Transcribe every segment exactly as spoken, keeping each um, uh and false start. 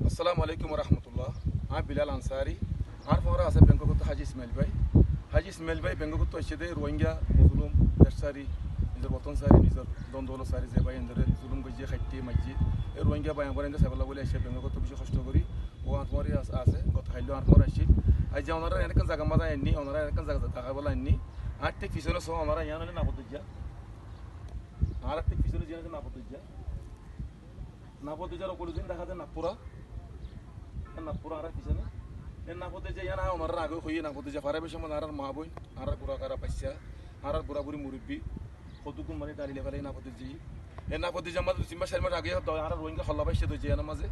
আসসালামু আলাইকুম রহমতুল্লাহ। আমি বেলাল আনসারি। আর পরে আছে বেঙ্গকত হাজি ইসমাইল ভাই। হাজি ইসমাইল ভাই বেঙ্গকত এসে দে রোহিঙ্গা মুসলুম দেশসারি নিজের বতন সারি নিজের দ্বন্দ্ব সারি যে ভাই এদের জুলুম গজিয়ে খাইতে মাইজি এই রোহিঙ্গা ভাই আমার এদের সেবলা বলে এসে বেঙ্গকত বেশি কষ্ট করি ও আর পরে আছে গত হাইলো আর পরে আসি আজ যে ওনারা এরকম জায়গা মাজা এননি ওনারা এরকম জায়গা টাকা বলা এননি আর ঠিক পিছনে সহ ওনারা ইয়ান হলে নাপদুজ্জা আর ঠিক পিছনে জিনিস নাপদুজ্জা নাপদুজ্জার ওপর দিন দেখা যায় নাপুরা নাপুরা আর পিছনে এর নাপদুজ্জা ইয়ান ওনারা আগে হইয়ে নাপদুজ্জা ফারা বেশি মনে আর মা বই আর বুড়া কারা পাইসা আর বুড়া বুড়ি মুরব্বী কতক্ষণ মানে দাঁড়িয়ে ফেলে নাপদুজ্জি এর নাপদুজ্জা আমাদের সিম্বা শর্মার আগে আর রোহিঙ্গা হল্লা পাইছে তো যে মাঝে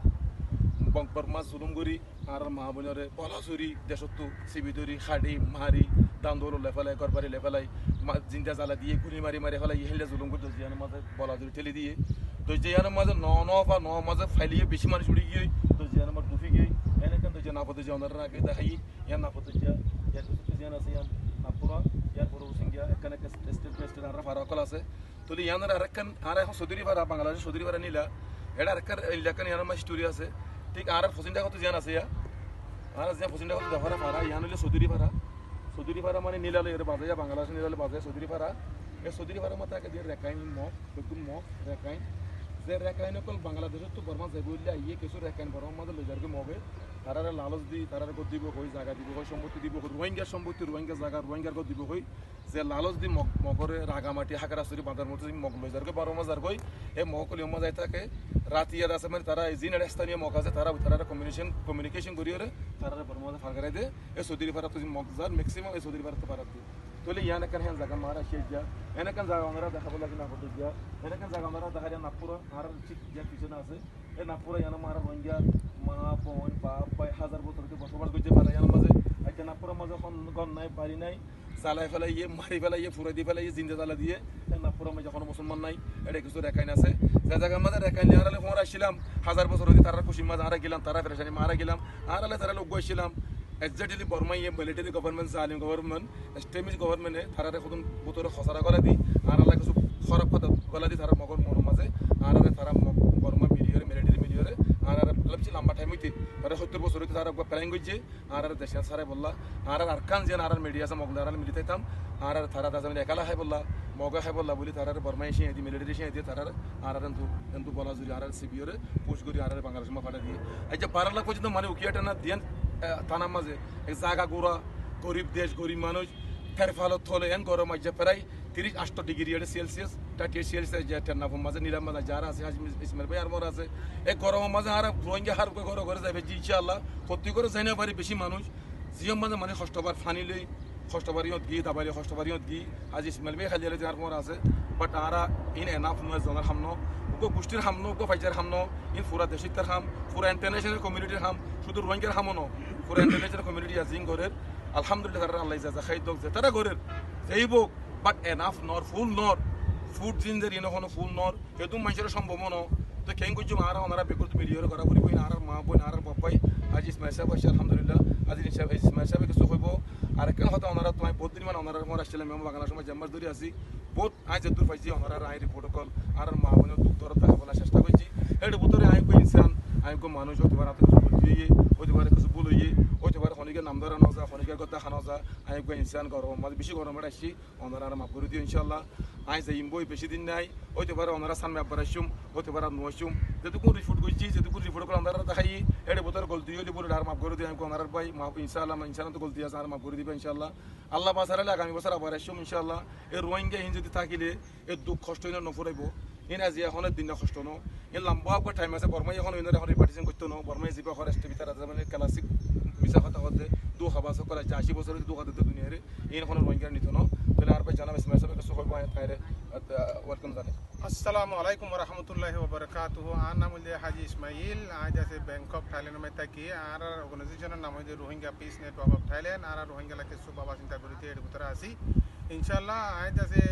বরমা জুলুমগুড়ি আর মা বোনরে পলাচুরি দেশত্তু সিবিদরি খাড়ি মারি দান্দোল লেফেলাই গরবারি লেফেলাই জিন্দা জ্বালা দিয়ে গুলি মারি মারি ফেলাই হেলে জুলুমগুড়ি দজিয়ানোর মাঝে বলাজুরি ঠেলে দিয়ে দজিয়ানোর মাঝে ন ন বা ন মাঝে ফাইলিয়ে বেশি মানুষ উড়ি গিয়ে দজিয়ানোর মাঝে ডুফি গিয়ে এনেকেন দজিয়া নাপদুজ্জা ওনারা আগে দেখাই ইয়ার নাপদুজ্জা ইয়ার কিছু জিয়ান আছে ইয়ার নাপুরা ইয়ার বড় সিঙ্গিয়া এখানে স্টেট প্রেসিডেন্ট আর ফারাকল আছে তো ইয়ানোর আরেকখান আর এখন সৌদি ভাড়া বাংলাদেশের সৌদি ভাড়া নিলা এটা আরেকখান এলাকান ইয়ানোর মাঝে স্টোরি আছে ঠিক আর ফসিনটা কত জিয়ান আছে ইয়া আর যে ফসিনটা কত দেখারা পারা ইয়ান হলে সৌদি ভাড়া সৌদি ভাড়া মানে নিলালে এর বাজে বাংলাদেশ নিলালে বাজে সৌদি ভাড়া এই সৌদি ভাড়া মতো আগে দিয়ে রেকাইন মগ বেগুন মগ রেকাইন যে রেকাইন অকল বাংলাদেশের তো বর্মা যে বললে ইয়ে কিছু রেকাইন বর্মার মাঝে লেজারকে মগে তারা লালচ দি তারা গদ দিব হই জায়গা দিব হই সম্পত্তি দিব রোহিঙ্গার সম্পত্তি রোহিঙ্গা জায়গা রোহিঙ্গার গদ দিব হই যে লালচ দি মগ মগরে রাগামাটি হাকারাসুরি বাঁধার মতো মগ লেজারকে বারো মাজার গই এই মগকলি অম্মা যাই থাকে রাতি ইয়াদ আছে মানে তারা জিন স্থানীয় মগ আছে তারা তারা কমিউনিকেশন কমিউনিকেশন করিয়ে তারা বর্মাতে ফাঁকাই দে এই সৌদি ভাড়া তো মগ যার ম্যাক্সিমাম এই সৌদি ভাড়া তো পারা দিয়ে তোলে ইয়ান এখান হ্যাঁ জায়গা মারা শেষ যা এনেকান জায়গা আমরা দেখাবো লাগে না হতে যা এনেকান জায়গা আমরা দেখা যায় নাগপুরা আর ঠিক যা পিছনে আছে এই নাগপুরা ইয়ান মারা রোহিঙ্গা মা বোন বাপ ভাই হাজার বছর বসবাস করতে পারে ইয়ার মাঝে একটা নাগপুরের মাঝে এখন গন নাই বাড়ি নাই চালাই ফেলাইয়ে মারি ফেলাইয়ে ফুরাই দিয়ে ফেলাইয়ে জিন্দা জ্বালা দিয়ে নাগপুরের মাঝে এখন মুসলমান নাই এটা কিছু রেখাইন আছে যে জায়গার মাঝে রেখাইন আড়ালে ফোন আসছিলাম হাজার বছর হতে তারা খুশি মাঝে আরা গেলাম তারা ফেরেশানি মারা গেলাম আড়ালে তারা লোক গেছিলাম এক্সাক্টলি বর্মা ইয়ে মিলিটারি গভর্নমেন্ট জালিম গভর্নমেন্ট এক্সট্রিমিস্ট গভর্নমেন্টে তারা এখন বোতরে খসরা করা দি আর আলা কিছু খরাব কথা গলা দি তারা মগর মনের মাঝে আর তারা বর্মা মিলিয়রে মিলিটারি মিলিয়রে আর লাগছে লম্বা টাইম হইতে তারা সত্তর বছর হইতে তারা প্ল্যানিং করছে আর দেশে সারাই বললা আর আরকান যে আর মিডিয়া আছে মগলা আর মিলিতে তাম আর তারা তাজমিন একালা খাই বললা মগা খাই বললা বলি তারা বর্মা এসে দি মিলিটারি এসে দিয়ে তারা আর কিন্তু কিন্তু বলা জুরি আর সিবিয়রে পোস্ট করি আর বাংলাদেশ মা ফাটা দিয়ে আচ্ছা বারো লাখ পর্যন্ত মানে উকিয়াটা না দিয়ে থানার মাঝে এক জায়গা গোড়া গরিব দেশ গরিব মানুষ ফের ফালত থলে এন গরম আজ প্রায় তিরিশ আষ্ট degree Celsius thirty eight Celsius যে টেন্নাফোর মাঝে নিলাম মাঝে যারা আছে হাজ ইসমাইল ভাই আর মোর আছে এই গরমের মাঝে আর রোহিঙ্গা হার ঘরে ঘরে যাবে জি ইনশাআল্লাহ প্রতি করে যাই না পারি বেশি মানুষ জিয়ম মাঝে মানে কষ্টবার ফানি লই কষ্টবারিয়ত গিয়ে দাবারি কষ্টবারিয়ত গিয়ে আজ ইসমাইল ভাই খালি আর মোর আছে বাট আর ইন এনাফ নয় জনের হামনো উগো গোষ্ঠীর হামনো উগো ফাইজার হামনো ইন পুরা দেশিকতার হাম পুরা ইন্টারন্যাশনাল কমিউনিটির হাম শুধু রোহিঙ্গার হামো ন পুরা ইন্টারন্যাশনাল কমিউনিটি আছে ইন ঘরের আলহামদুলিল্লাহ তারা আল্লাহ যা খাইদ যে তারা ঘরের যেই বোক বাট এনাফ নর ফুল নর ফুড জিনদের ইন কোনো ফুল নর এদম মানুষের সম্ভব ন তো কেন কিছু আর ওনারা বেকুল মিলিয়র করা পড়ি বই আর মা বোন আর বাপাই আজ ইসমাইল সাহেব আসছে আলহামদুলিল্লাহ আজ ইসমাইল সাহেব কিছু হইব আর কেন হয়তো ওনারা তোমায় বহুত দিন মানে ওনারা মোর আসছিলাম আমি বাংলার সময় জাম্মার ধরে আছি বহুত আজ দূর পাইছি ওনারা আই প্রোটোকল আর মা বোনের দুঃখ দরদ দেখা বলার চেষ্টা করছি এটা ভিতরে আই কো ইনসান আই কো মানুষ হতে পারে কিছু বলতে গিয়ে হতে পারে কিছু ভুল হইয়ে হতে পারে খনিকের নাম ধরা নজা খনিকের কথা খানো যা আই কো ইনসান গরম মাঝে বেশি গরম আসছি ওনারা আর মাফ করে দিও ইনশাল্লাহ আই যাইম বই বেশি দিন নাই হতে পারে ওনারা সামনে আবার আসুম হতে পারে নসুম যেটুকু রিপোর্ট করছি যেটুকু রিপোর্ট করে ওনারা দেখাই এটা ভিতরে গলতি হইলে বলে আর মাফ করে দিই আমি ওনার ভাই মাফ ইনশাআল্লাহ ইনশাআল্লাহ তো গলতি আছে আর মাফ করে দিবে ইনশাআল্লাহ আল্লাহ বাসারালে আগামী বছর আবার আসুম ইনশাআল্লাহ এই রোহিঙ্গা হিন যদি থাকিলে এই দুঃখ কষ্ট ইন নফরাইব ইন আজি এখন দিন কষ্ট ন এই লম্বা একটা টাইম আছে বর্মাই এখন ইনার এখন রিপার্টিশন করতে ন বর্মাই জীবা খরচটি ভিতরে আছে মানে ক্লাসিক মিশা কথা হতে দু হাবাস করা যায় আশি বছর দু হাতে দুনিয়ারে এই এখন রোহিঙ্গা নিত ন তাহলে আর ভাই জানাব ইসমাইল সাহেব কিছু হইব তাইরে ওয়েলকাম জানে আসসালামু আলাইকুম ওয়া রাহমাতুল্লাহি ওয়া বারাকাতুহু আর নাম হইলে হাজি ইসমাইল আজ আছে ব্যাংকক থাইল্যান্ড মে থাকি আর অর্গানাইজেশনের নাম হইলে Rohingya peace network of Thailand আর রোহিঙ্গা লাকে সুবাবা চিন্তা করিতে এর ভিতরে আসি ইনশাআল্লাহ আজ আছে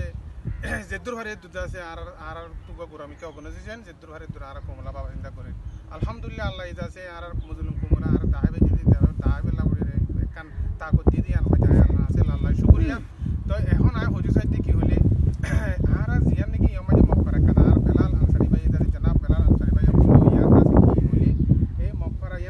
যেদুর হারে দুধ আছে আর আর তুগা গুরামিকা অর্গানাইজেশন যেদুর হারে দুর আর কমলা বাবা চিন্তা করে আলহামদুলিল্লাহ আল্লাহ ইজ আছে আর মুজলিম কুমরা আর দাহাবে যদি দাহাবে লাউরে কান তাকত দি দি আর বাজায় আল্লাহ আছে আল্লাহ শুকরিয়া তো এখন আয় হজু সাইড কি হইলে আর জিয়ান নাকি আমাদের মক্কারা কানা আর বেলাল আনসারি ভাই এটা জনাব বেলাল আনসারি ভাই ইয়ার আছে কি হইলে এই মক্কারা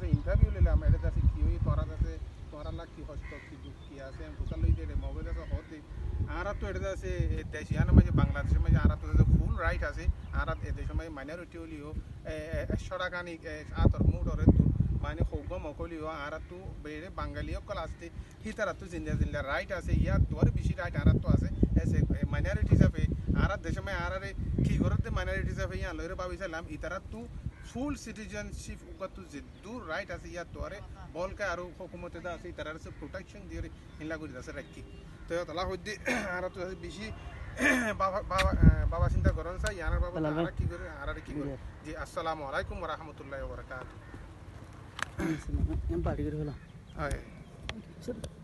আছে ইন্টারভিউ লইলাম এটা আছে কি হই তোরা আছে তোরা না কি হস্ত কি দুঃখ কি আছে বুঝা লই দে মোবাইল আছে হতে আর তো এটা আছে দেশিয়ানা মাঝে বাংলাদেশের মাঝে আর তো ফুল রাইট আছে আর এ দেশের মাঝে মাইনরিটি হলিও সরাকানি আতর মুডরে তো মানে হোক মকলিও আর তো বেড়ে বাঙালি সকল আসতে হিতারা তো জিন্দা জিন্দা রাইট আছে ইয়ার তোর বেশি রাইট আর তো আছে এসে মাইনরিটি হিসাবে আর দেশের মাঝে আর কি করতে মাইনরিটি হিসাবে ইয়া লইরে ভাবিছিলাম ইতারা তো ফুল সিটিজেনশিপ উকা তো যে দূর রাইট আছে ইয়ার তোরে বলকে আর হুকুমতে দা আছে ইতারা আছে প্রোটেকশন দিয়ে হিলা করে আছে রাখি তো তালা হইতে আর তো বেশি বাবা বাবা চিন্তা করেন স্যার ইয়ানার বাবা আর কি করে আর কি করে জি আসসালামু আলাইকুম ওয়া রাহমাতুল্লাহি ওয়া বারাকাতুহু এম পার্টি করে হলো হয়